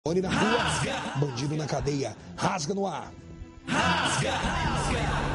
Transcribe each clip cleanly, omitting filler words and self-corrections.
Rony na rua, bandido na cadeia, rasga no ar. Rasga, rasga.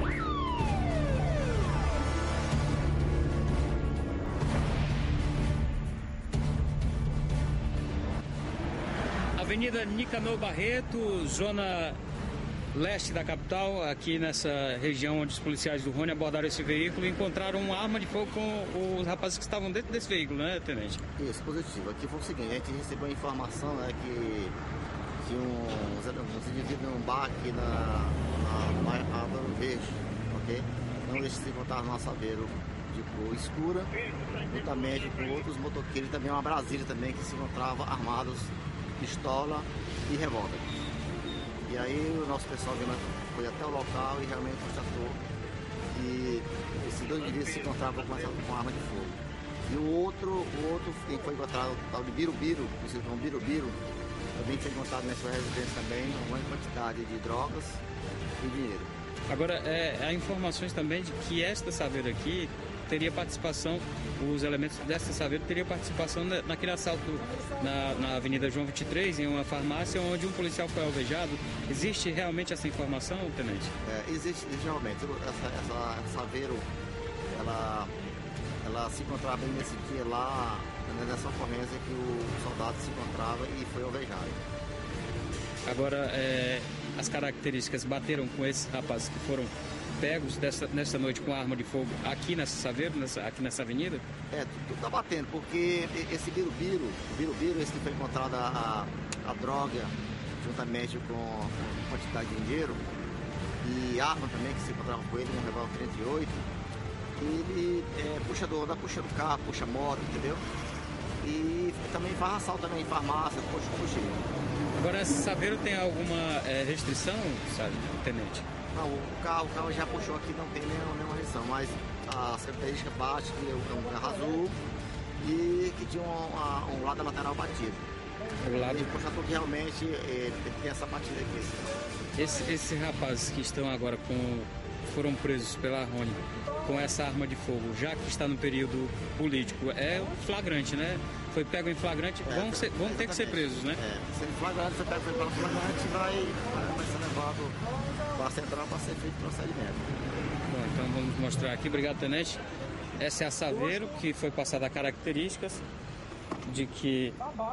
Avenida Nicanor Barreto, zona leste da capital, aqui nessa região onde os policiais do Rony abordaram esse veículo e encontraram uma arma de fogo com os rapazes que estavam dentro desse veículo, né, tenente? Isso, positivo. Aqui foi o seguinte, a gente recebeu a informação, né, que uns indivíduos num bar aqui na Álvaro Verde, ok? Então eles se encontraram no Saveiro de cor escura, juntamente com outros motoqueiros, também uma Brasília também, que se encontrava armados, pistola e revólver. E aí o nosso pessoal foi até o local e realmente constatou que esses dois indivíduos se encontravam com arma de fogo. E o outro que foi encontrado, o tal de Birubiru, conhecido como Birubiru, também foi encontrado nessa residência também uma grande quantidade de drogas e dinheiro. Agora, há informações também de que esta Saveiro aqui teria participação, os elementos desta Saveiro teriam participação naquele assalto na Avenida João 23, em uma farmácia onde um policial foi alvejado. Existe realmente essa informação, tenente? Existe realmente. Essa Saveiro, ela se encontrava bem nesse dia lá, nessa ocorrência que o soldado se encontrava e foi alvejado. Agora, as características bateram com esses rapazes que foram pegos nessa noite com arma de fogo aqui nessa Saveiro, aqui nessa avenida? Tudo tá batendo, porque esse Birubiru, esse que foi encontrado a droga, juntamente com quantidade de dinheiro, e arma também, que se encontrava com ele, um revólver 38, ele puxa do carro, puxa moto, entendeu? E também faz assalto também em farmácia, puxa combustível. Agora, essa Saveiro tem alguma restrição, sabe, tenente? Não, o carro já puxou aqui, não tem nenhuma restrição, mas a característica bate que é um carro azul e que tinha um lado lateral batido. E constatou que realmente tem essa batida aqui. Esses rapazes que estão agora foram presos pela Rony com essa arma de fogo, já que está no período político, é flagrante, né? Foi pego em flagrante, vão ter que ser presos, né? Se flagrante, foi pego pelo flagrante, vai começar levado para a central para ser feito o procedimento. Bom, então vamos mostrar aqui. Obrigado, tenente. Essa é a Saveiro, que foi passada características de que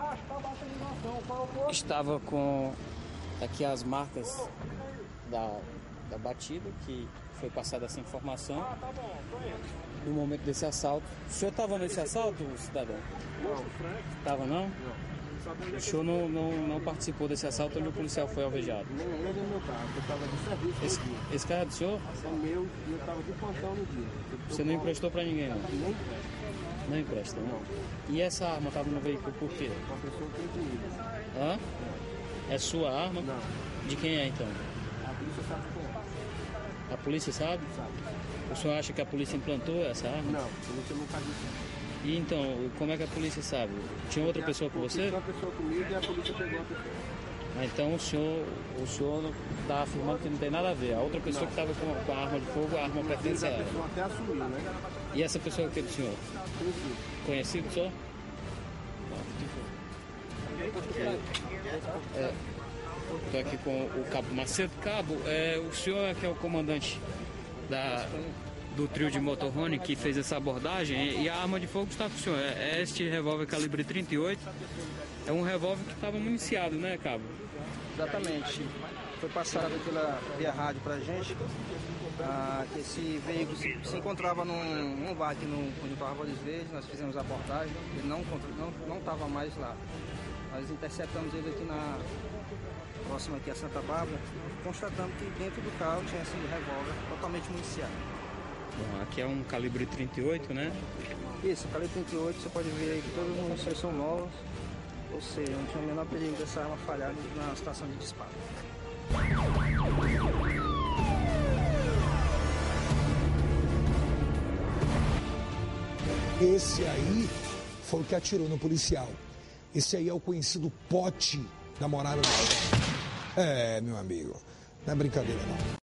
estava com aqui as marcas da batida, que foi passada essa informação no momento desse assalto. O senhor estava nesse assalto, cidadão? Não. Estava não? Não. O senhor não participou desse assalto onde o policial foi alvejado? Nem ele nem meu carro, eu estava de serviço no dia. Esse carro é do senhor? É meu e eu estava de plantão no dia. Você não emprestou para ninguém, não? Nem empresta. Não empresta, não? E essa arma estava no veículo por quê? Uma pessoa que tem dinheiro. Hã? É sua arma? Não. De quem é, então? A polícia sabe quem é. A polícia sabe? Sabe. O senhor acha que a polícia implantou essa arma? Não, a polícia nunca disse. E então, como é que a polícia sabe? Tinha outra pessoa com você? Tinha uma pessoa comigo e a polícia pegou a pessoa. Ah, então o senhor está afirmando que não tem nada a ver. A outra pessoa que estava com a arma de fogo, a arma pertence a ela. A pessoa até assumiu, né? E essa pessoa que é do senhor? Conhecido. Conhecido do senhor? Estou aqui com o Cabo Macedo. Cabo, o senhor que é o comandante do trio de motorhome que fez essa abordagem, e a arma de fogo está com o senhor. É este revólver calibre 38. É um revólver que estava municiado, né, Cabo? Exatamente. Foi passado via rádio pra gente que esse veículo se encontrava num bar aqui no Conjunto Árvores Verdes. Nós fizemos a abordagem, ele não estava mais lá. Nós interceptamos ele aqui próximo aqui a Santa Bárbara, constatando que dentro do carro tinha esse revólver totalmente municiado. Bom, aqui é um calibre 38, né? Isso, calibre 38, você pode ver aí que todas as munições são novas, ou seja, não tinha o menor perigo dessa arma falhar na situação de disparo. Esse aí foi o que atirou no policial. Esse aí é o conhecido pote da morada do... meu amigo, não é brincadeira não.